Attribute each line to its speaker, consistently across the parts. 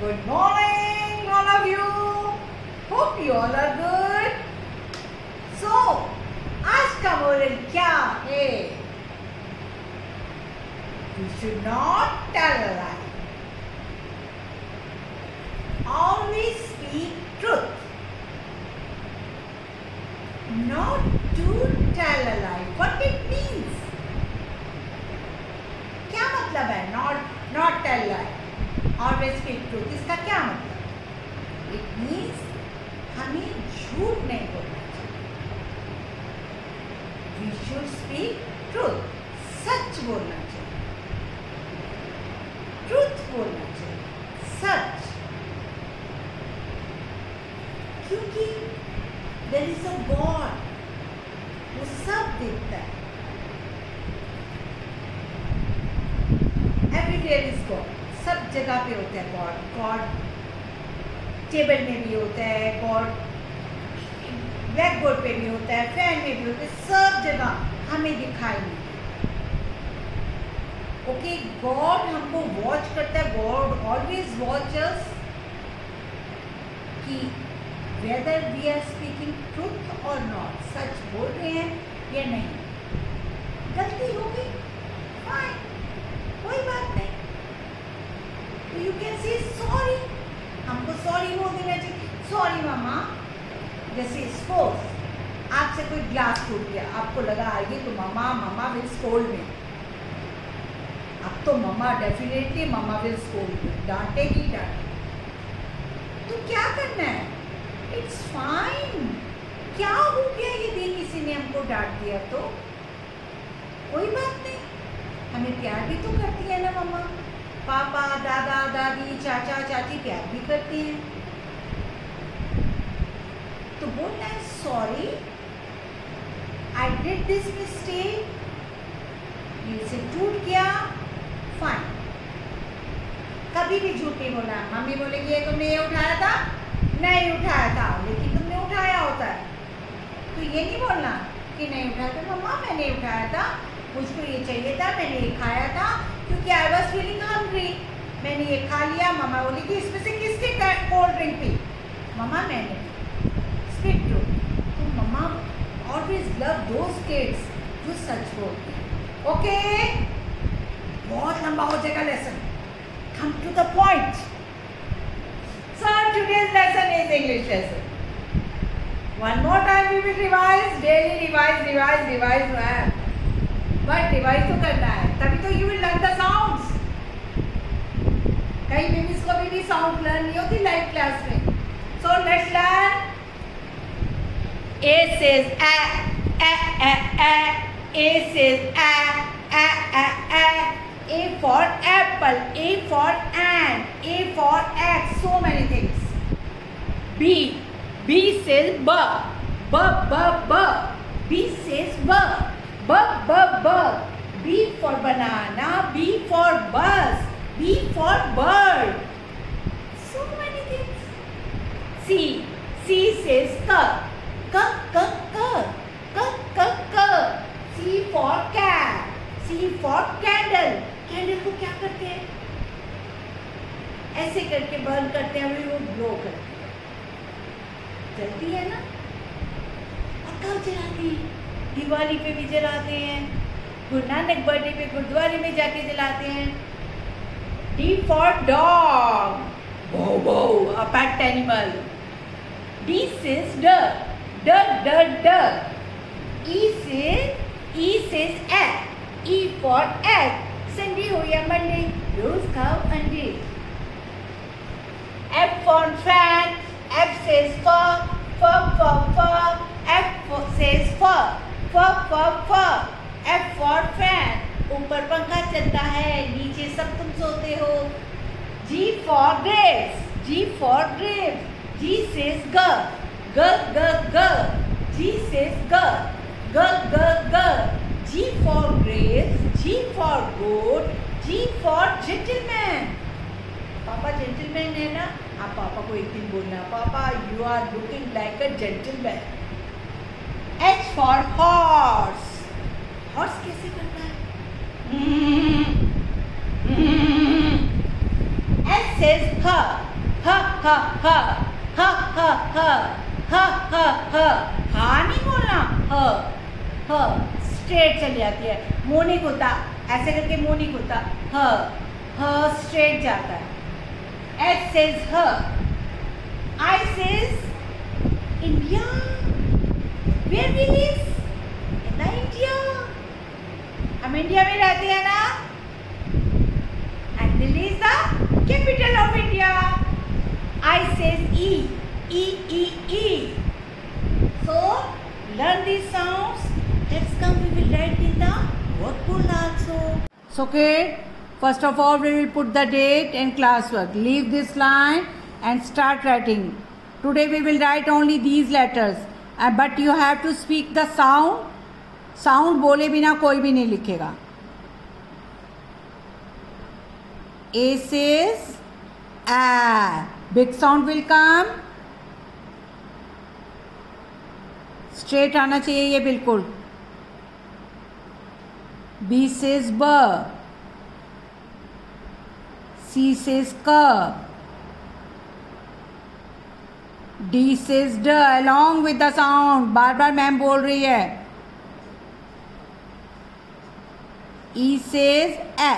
Speaker 1: Good morning, all of you. Hope you all are good. So, आज का moral क्या है? You should not tell a lie. Always speak truth. Not to tell a lie. What it means? क्या मतलब है? Not tell lie. Always speak truth. इसका क्या मतलब? It means हमें झूठ नहीं बोलना चाहिए. We should speak truth. सच बोलना चाहिए. Truth बोलना चाहिए. सच. क्योंकि there is a God. वो सब देखता है. Everywhere is God. सब जगह पे होता है गॉड. गॉड टेबल में भी होता है, गॉड ब्लैक बोर्ड पे भी होता है, फैन में भी होता है, सब जगह हमें दिखाई नहीं. ओके, गॉड हमको वॉच करता है. गॉड ऑलवेज वॉच अस कि whether we are speaking truth और नॉट. सच बोल रहे हैं या नहीं. गलती होगी, फाइन, कोई बात नहीं. You can say sorry. हमको सॉरी बोल देना चाहिए. Sorry mama. जैसे सपोज आपसे कोई ग्लास टूट गया, आपको लगा ये तो मामा विल स्कोल्ड मी. अब तो mama definitely mama will scold me, डांटेगी. तो क्या करना है? It's fine. क्या हो गया यदि किसी ने हमको डांट दिया तो कोई बात नहीं. हमें प्यार भी तो करती है ना मम्मा. पापा, दादा, दादी, चाचा, चाची प्यार भी करती हैं. तो बोलना है sorry, I did this mistake. ये से टूट गया, फाइन. कभी भी झूठ नहीं बोलना. मम्मी बोलेगी तुमने ये उठाया था, नहीं उठाया था, लेकिन तुमने उठाया होता है. तो ये नहीं बोलना कि नहीं उठाया था. मम्मा मैंने उठाया था, मुझको ये चाहिए था, मैंने ये खाया था क्योंकि आई वॉज फीलिंग हंग्री. मैंने ये खा लिया. मम्मा बोलेगी इसमें से किसने कोल्ड ड्रिंक पी? मम्मा मैंने. Speak truth. तो mumma always love those kids जो सच बोलते हैं. ओके, बहुत लंबा हो जाएगा lesson. Come to the point. So today's lesson is English lesson. One more time we will revise. Daily revise. But revise तो करना है, तभी तो you will learn the sounds. कई बेबीज को भी साउंड लर्न नहीं होती लाइव क्लास में. So let's learn. A says a. A says a. A for apple. A for ant. A for egg. So many things. B says b. B says b. B for banana. B for bus. B for bird. So many things. C says k. C for cat. C for candle. Candle को क्या करते हैं? ऐसे करके burn करते हैं, अभी वो ग्लो करती है. जलती है ना. और कब जलाती है? दिवाली पे भी जलाते हैं. गुरु नानक बर्थडे पे गुरुद्वारे में जाके जलाते हैं. D for dog. A pet animal. D says duck. E says egg. E for egg. Sunday हो या Monday, रोज खाओ अंडे. F for fan. F says fur. F says fur. F for fan. ऊपर पंखा चलता है, नीचे सब तुम सोते हो. G for grapes. G says g. G says g. G for grapes. G for goat. G for gentleman. पापा जेंटलमैन है ना. आप पापा को एक दिन बोलना, papa you are looking like a gentleman. H for horse. Horse कैसे करता है? S says her. ह ह ह ह ह ह ह ह ह हा नहीं बोलना, ह ह स्ट्रेट चली जाती है, मुंह नहीं खुलता, ऐसे करके मुंह नहीं खुलता, ह स्ट्रेट जाता है। H says ह, I says India, where we live in the India, हम इंडिया में रहते हैं ना, and Delhi is the capital of India. I says E, E E E. So learn these sounds. Let's come, we will write in the workbook also. So kid, first of all we will put the date and classwork. Leave this line and start writing. Today we will write only these letters, but you have to speak the sound. Sound बोले बिना कोई भी नहीं लिखेगा. A says A. Big sound will come. Straight आना चाहिए ये बिल्कुल. B says B. C says K. D says D. Along with the sound. बार बार मैम बोल रही है. E says A.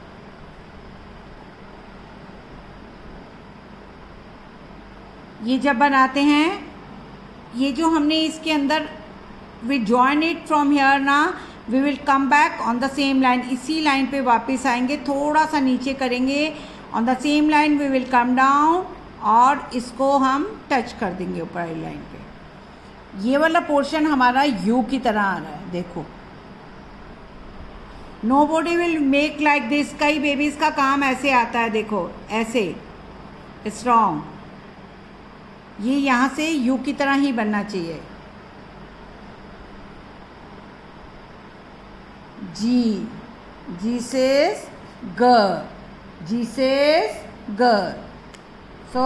Speaker 1: ये जब बनाते हैं, ये जो हमने इसके अंदर we join it from here ना, we will come back on the same line. इसी लाइन पे वापस आएंगे, थोड़ा सा नीचे करेंगे, on the same line we will come down और इसको हम टच कर देंगे ऊपर वाली लाइन पे. ये वाला पोर्शन हमारा यू की तरह आ रहा है. देखो, nobody will make like this. कई बेबीज का काम ऐसे आता है, देखो ऐसे. It's wrong. ये यहाँ से यू की तरह ही बनना चाहिए. जी, जी says ग, जी says ग. So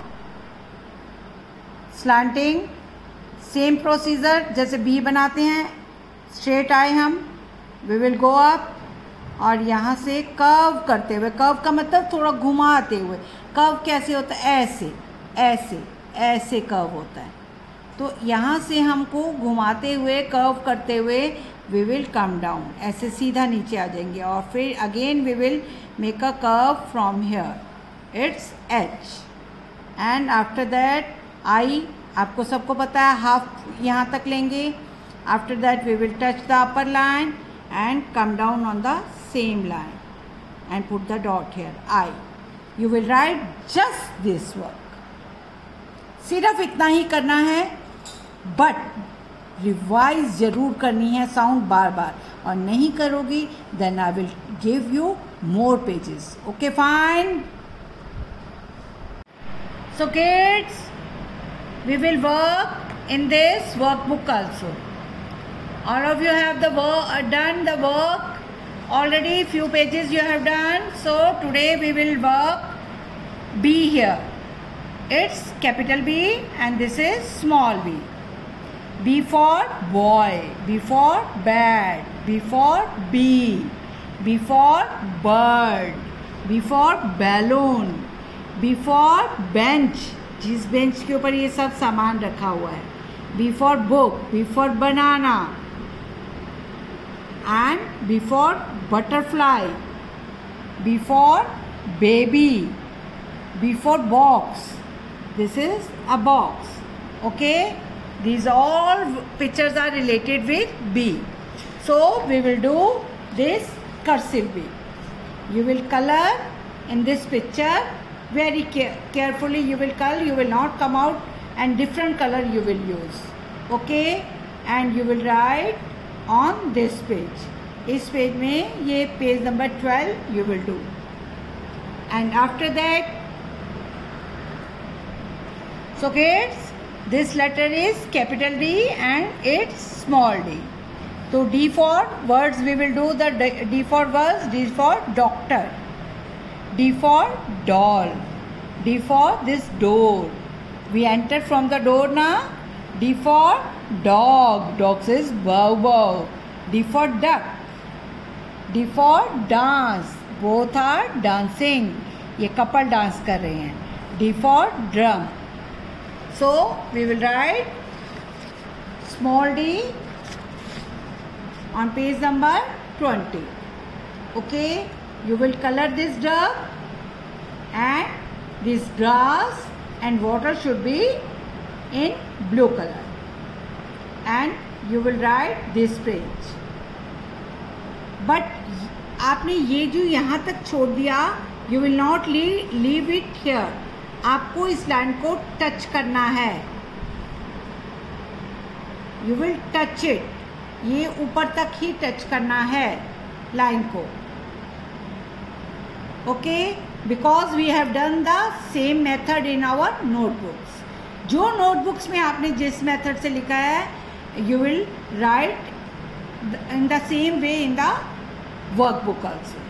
Speaker 1: slanting, सेम प्रोसीजर जैसे बी बनाते हैं. स्ट्रेट आए हम, वी विल गो अप और यहाँ से कर्व करते हुए. कर्व का मतलब थोड़ा घुमाते हुए. कर्व कैसे होता है? ऐसे ऐसे ऐसे कर्व होता है. तो यहाँ से हमको घुमाते हुए, कर्व करते हुए वी विल कम डाउन. ऐसे सीधा नीचे आ जाएंगे और फिर again we will make a curve from here. It's H. And after that I. आपको सबको पता है, हाफ यहाँ तक लेंगे. After that we will touch the upper line and come down on the same line and put the dot here. I. You will write just this work. सिर्फ इतना ही करना है, बट रिवाइज जरूर करनी है साउंड बार बार. और नहीं करोगी then I will give you more pages. Okay fine. So kids, we will work in this workbook also. All of you have done the work already. Few pages you have done. So today we will work B here. It's capital B and this is small b. B for boy, B for bat, B for bee, B for bird, B for balloon, B for bench, जिस bench के ऊपर ये सब सामान रखा हुआ है. B for book, B for banana and B for butterfly, B for baby, B for box. This is a box. Okay, these all pictures are related with B. So we will do this cursive B. You will color in this picture very carefully. You will color. You will not come out and different color you will use. Okay, and you will write on this page. इस page में ये page number 12 you will do. And after that, so kids, this letter is capital D and it's small d. So D for words we will do the D for words. D for doctor, D for doll, D for this door. We enter from the door now. D for dog. Dog says bow bow. D for duck. D for dance. Both are dancing. ये couple dance कर रहे हैं. D for drum. So we will write small d on page number 20. Okay, you will color this duck, and this grass and water should be in blue color, and you will write this page. But आपने ये जो यहाँ तक छोड़ दिया, you will not leave it here. आपको इस line को टच करना है. You will touch it. ये ऊपर तक ही टच करना है लाइन को. Okay, because we have done the same method in our notebooks. जो notebooks में आपने जिस method से लिखा है, you will write in the same way in the workbook also.